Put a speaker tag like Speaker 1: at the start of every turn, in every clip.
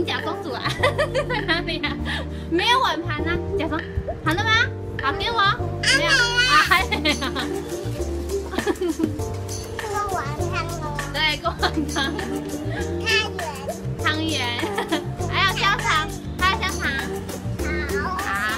Speaker 1: 请假公主啊，在哪里啊？没有碗盘啊，假装好了吗？好，给我。没有啊，还没有。
Speaker 2: 锅碗汤哦。
Speaker 1: 对，锅碗汤。汤圆，还有香肠，还有香肠。好。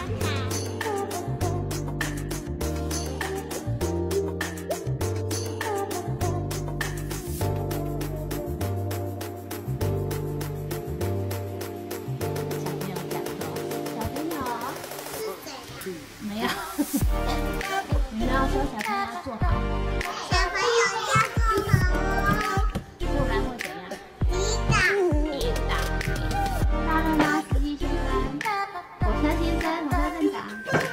Speaker 1: 没有，你要说小朋友要做好，
Speaker 2: 小朋友要做好，
Speaker 1: 不然会怎样？
Speaker 2: 跌倒。
Speaker 1: 到了吗，司机先生？火车先生，火车站长。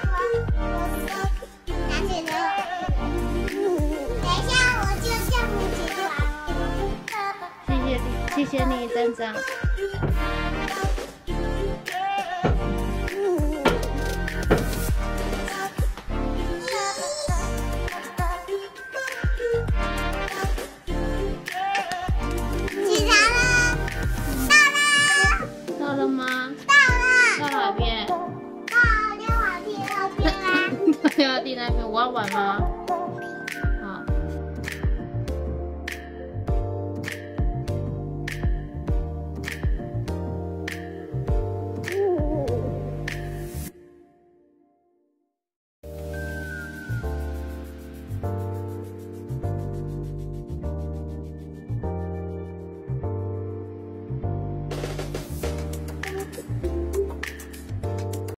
Speaker 2: 拿起来。等一下，我就叫你起床。
Speaker 1: 谢谢你，站长。到了吗？到哪边？
Speaker 2: 到溜滑梯那边啦。
Speaker 1: 溜滑梯那边，我要玩吗？